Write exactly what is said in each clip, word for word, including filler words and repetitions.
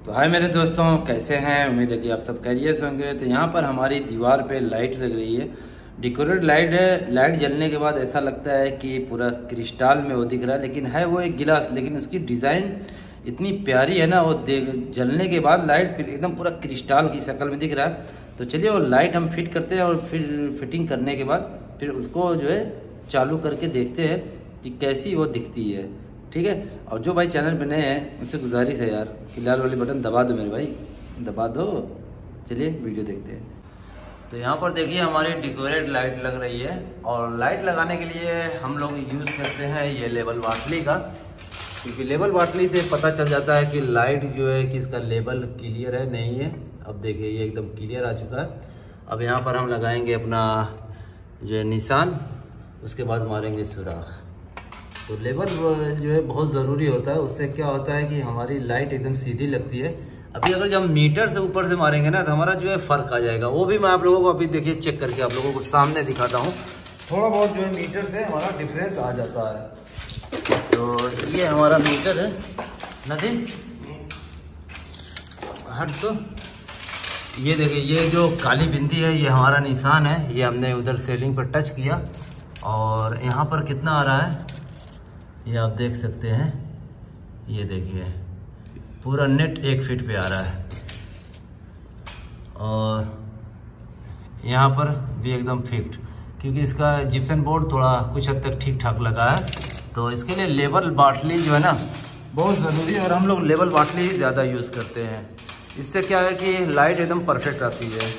तो हाय मेरे दोस्तों, कैसे हैं? उम्मीद है कि आप सब खैरियत से होंगे। तो यहाँ पर हमारी दीवार पे लाइट लग रही है, डेकोरेट लाइट है। लाइट जलने के बाद ऐसा लगता है कि पूरा क्रिस्टल में वो दिख रहा है, लेकिन है वो एक गिलास, लेकिन उसकी डिज़ाइन इतनी प्यारी है ना, वो देख जलने के बाद लाइट एकदम पूरा क्रिस्टल की शक्ल में दिख रहा है। तो चलिए वो लाइट हम फिट करते हैं और फिर फिटिंग करने के बाद फिर उसको जो है चालू करके देखते हैं कि कैसी वो दिखती है। ठीक है। और जो भाई चैनल पे नए हैं उनसे गुजारिश है यार कि लाल वाली बटन दबा दो मेरे भाई, दबा दो। चलिए वीडियो देखते हैं। तो यहाँ पर देखिए हमारी डेकोरेट लाइट लग रही है, और लाइट लगाने के लिए हम लोग यूज़ करते हैं ये लेबल बाटली का, क्योंकि लेबल बाटली से पता चल जाता है कि लाइट जो है कि इसका लेबल क्लियर है नहीं है। अब देखिए ये एकदम क्लियर आ चुका है। अब यहाँ पर हम लगाएंगे अपना जो है निशान, उसके बाद मारेंगे सुराख। तो लेबल जो है बहुत ज़रूरी होता है, उससे क्या होता है कि हमारी लाइट एकदम सीधी लगती है। अभी अगर जब मीटर से ऊपर से मारेंगे ना तो हमारा जो है फ़र्क आ जाएगा। वो भी मैं आप लोगों को अभी देखिए चेक करके आप लोगों को सामने दिखाता हूँ। थोड़ा बहुत जो है मीटर से हमारा डिफरेंस आ जाता है। तो ये हमारा मीटर है। नदीम हट। तो ये देखिए ये जो काली बिंदी है ये हमारा निशान है। ये हमने उधर सेलिंग पर टच किया और यहाँ पर कितना आ रहा है ये आप देख सकते हैं। ये देखिए पूरा नेट एक फीट पे आ रहा है, और यहाँ पर भी एकदम फिक्ट, क्योंकि इसका जिप्सन बोर्ड थोड़ा कुछ हद तक ठीक ठाक लगा है। तो इसके लिए लेबल बाटली जो है ना बहुत ज़रूरी है, और हम लोग लेबल बाटली ही ज़्यादा यूज़ करते हैं। इससे क्या है कि लाइट एकदम परफेक्ट आती है।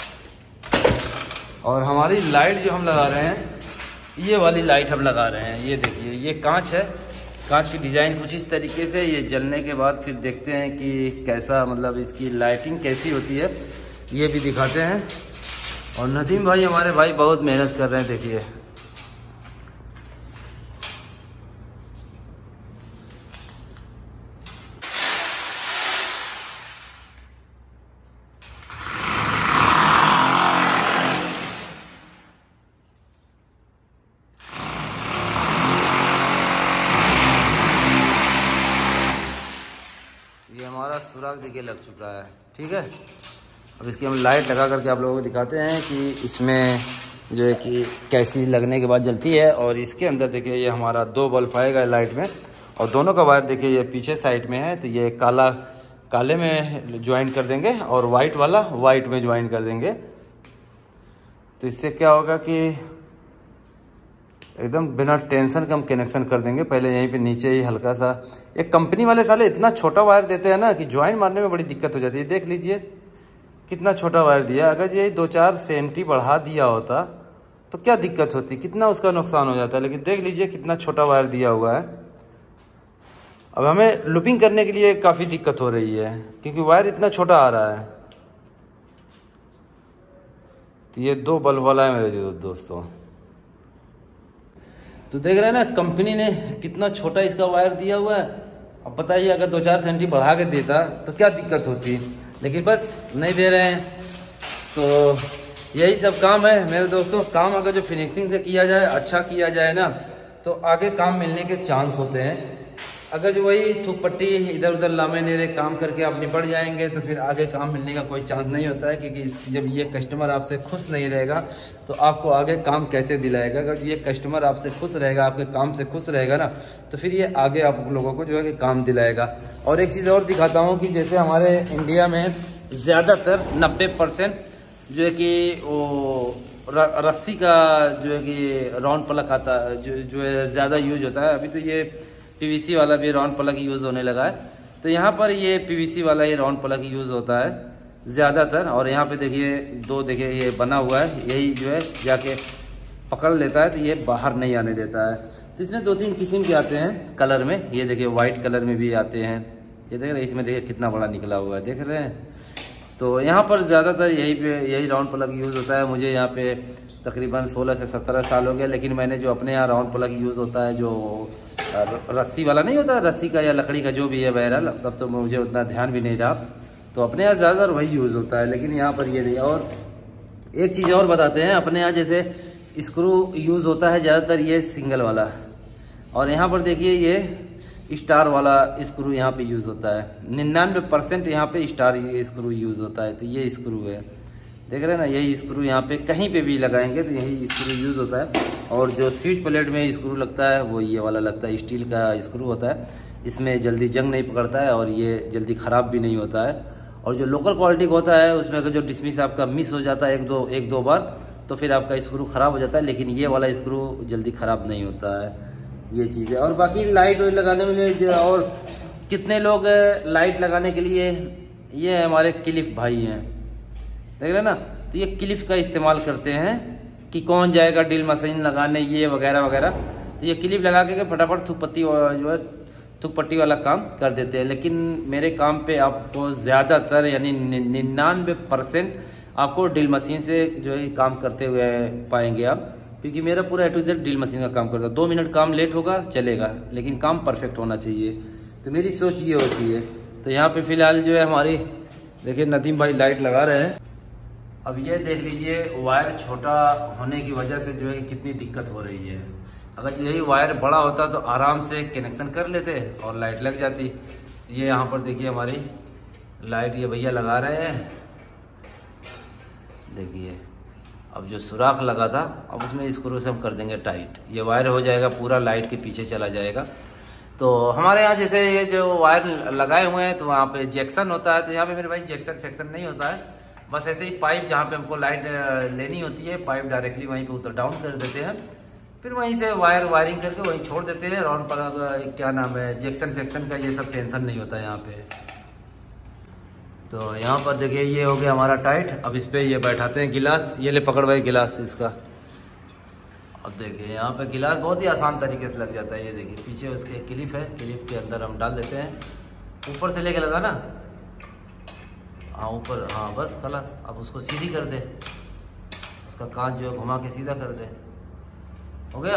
और हमारी लाइट जो हम लगा रहे हैं ये वाली लाइट हम लगा रहे हैं। ये देखिए ये कांच है, कांच की डिज़ाइन कुछ इस तरीके से। ये जलने के बाद फिर देखते हैं कि कैसा, मतलब इसकी लाइटिंग कैसी होती है, ये भी दिखाते हैं। और नदीम भाई हमारे भाई बहुत मेहनत कर रहे हैं। देखिए ये हमारा सुराख देखिए लग चुका है। ठीक है। अब इसकी हम लाइट लगा करके आप लोगों को दिखाते हैं कि इसमें जो है कि कैसी लगने के बाद जलती है। और इसके अंदर देखिए ये हमारा दो बल्ब आएगा लाइट में, और दोनों का वायर देखिए ये पीछे साइड में है। तो ये काला काले में ज्वाइन कर देंगे और वाइट वाला वाइट में ज्वाइन कर देंगे। तो इससे क्या होगा कि एकदम बिना टेंशन का हम कनेक्शन कर देंगे। पहले यहीं पे नीचे ही हल्का सा, एक कंपनी वाले साले इतना छोटा वायर देते हैं ना कि ज्वाइन मारने में बड़ी दिक्कत हो जाती है। देख लीजिए कितना छोटा वायर दिया। अगर ये दो चार सेंटी बढ़ा दिया होता तो क्या दिक्कत होती, कितना उसका नुकसान हो जाता है। लेकिन देख लीजिए कितना छोटा वायर दिया हुआ है। अब हमें लूपिंग करने के लिए काफ़ी दिक्कत हो रही है क्योंकि वायर इतना छोटा आ रहा है। तो ये दो बल्ब वाला है मेरे जो दोस्तों। तो देख रहे हैं ना कंपनी ने कितना छोटा इसका वायर दिया हुआ है। अब बताइए अगर दो चार सेंटी बढ़ा के देता तो क्या दिक्कत होती, लेकिन बस नहीं दे रहे हैं। तो यही सब काम है मेरे दोस्तों। काम अगर जो फिनिशिंग से किया जाए, अच्छा किया जाए ना, तो आगे काम मिलने के चांस होते हैं। अगर जो वही थूक पट्टी इधर उधर लामे नेरे काम करके आप निपट जाएंगे तो फिर आगे काम मिलने का कोई चांस नहीं होता है, क्योंकि जब ये कस्टमर आपसे खुश नहीं रहेगा तो आपको आगे काम कैसे दिलाएगा। अगर ये कस्टमर आपसे खुश रहेगा, आपके काम से खुश रहेगा ना, तो फिर ये आगे आप लोगों को जो है कि काम दिलाएगा। और एक चीज़ और दिखाता हूँ कि जैसे हमारे इंडिया में ज़्यादातर नब्बे परसेंट जो है कि वो रस्सी का जो है कि राउंड प्लग आता है, जो जो है ज़्यादा यूज होता है। अभी तो ये पीवीसी वाला भी राउंड प्लग यूज़ होने लगा है। तो यहाँ पर ये पीवीसी वाला ही राउंड प्लग यूज़ होता है ज़्यादातर। और यहाँ पे देखिए दो देखिए ये बना हुआ है, यही जो है जाके पकड़ लेता है, तो ये बाहर नहीं आने देता है। तो इसमें दो तीन किस्म के आते हैं कलर में। ये देखिए वाइट कलर में भी आते हैं। ये देख रहे हैं, इसमें देखिए कितना बड़ा निकला हुआ है, देख रहे हैं। तो यहाँ पर ज़्यादातर यही पे यही राउंड प्लग यूज़ होता है। मुझे यहाँ पे तकरीबन सोलह से सत्रह साल हो गए, लेकिन मैंने जो अपने यहाँ राउंड प्लग यूज़ होता है, जो रस्सी वाला नहीं होता, रस्सी का या लकड़ी का जो भी है बहरहाल, तब तो मुझे उतना ध्यान भी नहीं रहा, तो अपने यहाँ ज़्यादातर वही यूज़ होता है। लेकिन यहाँ पर ये नहीं। और एक चीज़ और बताते हैं, अपने यहाँ जैसे स्क्रू यूज़ होता है ज़्यादातर ये सिंगल वाला, और यहाँ पर देखिए ये स्टार वाला स्क्रू यहाँ पे यूज़ होता है। निन्यानवे परसेंट यहाँ पे स्टार स्क्रू यूज़ होता है। तो ये स्क्रू है, देख रहे हैं ना, यही स्क्रू यहाँ पे कहीं पे भी लगाएंगे तो यही स्क्रू यूज़ होता है। और जो स्विच प्लेट में स्क्रू लगता है वो ये वाला लगता है, स्टील का स्क्रू होता है। इसमें जल्दी जंग नहीं पकड़ता है और ये जल्दी ख़राब भी नहीं होता है। और जो लोकल क्वालिटी का होता है उसमें अगर जो डिसमिस आपका मिस हो जाता है एक दो एक दो बार तो फिर आपका स्क्रू ख़राब हो जाता है, लेकिन ये वाला स्क्रू जल्दी ख़राब नहीं होता है। ये चीज़ है। और बाकी लाइट वाइट लगाने में और कितने लोग लाइट लगाने के लिए, ये हमारे क्लिप भाई हैं, देख रहे हैं ना, तो ये क्लिप का इस्तेमाल करते हैं कि कौन जाएगा ड्रिल मशीन लगाने ये वगैरह वगैरह। तो ये क्लिप लगा के फटाफट थूक पत्ती जो है थूक पट्टी वाला काम कर देते हैं। लेकिन मेरे काम पे आपको ज़्यादातर यानी निन्यानवे परसेंट आपको ड्रिल मशीन से जो है काम करते हुए पाएंगे आप, क्योंकि मेरा पूरा A to Z drill machine का काम करता है। दो मिनट काम लेट होगा चलेगा, लेकिन काम परफेक्ट होना चाहिए। तो मेरी सोच ये होती है। तो यहाँ पे फिलहाल जो है हमारी देखिए नदीम भाई लाइट लगा रहे हैं। अब ये देख लीजिए वायर छोटा होने की वजह से जो है कितनी दिक्कत हो रही है। अगर यही वायर बड़ा होता तो आराम से कनेक्शन कर लेते और लाइट लग जाती। ये यहाँ पर देखिए हमारी लाइट ये भैया लगा रहे हैं, देखिए। अब जो सुराख लगा था अब उसमें स्क्रू से हम कर देंगे टाइट, ये वायर हो जाएगा पूरा लाइट के पीछे चला जाएगा। तो हमारे यहाँ जैसे ये जो वायर लगाए हुए हैं तो वहाँ पे जैक्सन होता है, तो यहाँ पे मेरे भाई जैक्सन फैक्सन नहीं होता है। बस ऐसे ही पाइप जहाँ पे हमको लाइट लेनी होती है पाइप डायरेक्टली वहीं पे उतर डाउन कर देते हैं, फिर वहीं से वायर वायरिंग करके वहीं छोड़ देते हैं। और पर क्या नाम है जैक्सन फैक्सन का ये सब टेंशन नहीं होता है यहाँ पे। तो यहाँ पर देखिए ये हो गया हमारा टाइट। अब इस पर ये बैठाते हैं गिलास, ये ले पकड़ भाई गिलास इसका। अब देखिए यहाँ पे गिलास बहुत ही आसान तरीके से लग जाता है। ये देखिए पीछे उसके क्लिप है, क्लिप के अंदर हम डाल देते हैं, ऊपर से लेके लगा ना, हाँ ऊपर, हाँ बस खलास। अब उसको सीधी कर दे, उसका कांच जो है घुमा के सीधा कर दे, हो गया।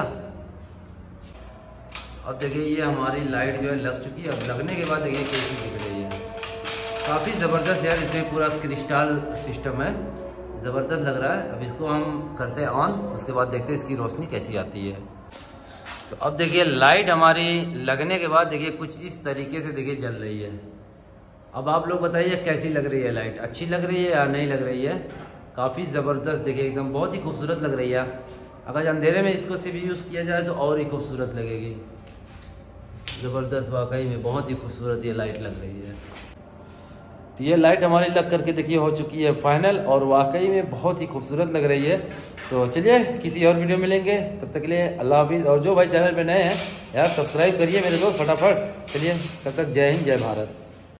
अब देखिए ये हमारी लाइट जो है लग चुकी है। अब लगने के बाद देखिए कैसी दिख रही है, काफ़ी ज़बरदस्त यार। इसमें पूरा क्रिस्टल सिस्टम है, ज़बरदस्त लग रहा है। अब इसको हम करते हैं ऑन, उसके बाद देखते हैं इसकी रोशनी कैसी आती है। तो अब देखिए लाइट हमारी लगने के बाद देखिए कुछ इस तरीके से देखिए जल रही है। अब आप लोग बताइए कैसी लग रही है लाइट, अच्छी लग रही है या नहीं लग रही है। काफ़ी ज़बरदस्त देखिए एकदम बहुत ही खूबसूरत लग रही है। अगर अंधेरे में इसको सिर्फ यूज़ किया जाए तो और ही खूबसूरत लगेगी, ज़बरदस्त। वाकई में बहुत ही खूबसूरत ये लाइट लग रही है। तो ये लाइट हमारी लग करके देखिए हो चुकी है फाइनल, और वाकई में बहुत ही खूबसूरत लग रही है। तो चलिए किसी और वीडियो मिलेंगे, तब तक के लिए अल्लाह हाफिज़। और जो भाई चैनल पे नए हैं यार सब्सक्राइब करिए मेरे दोस्त फटाफट। चलिए तब तक जय हिंद जय भारत।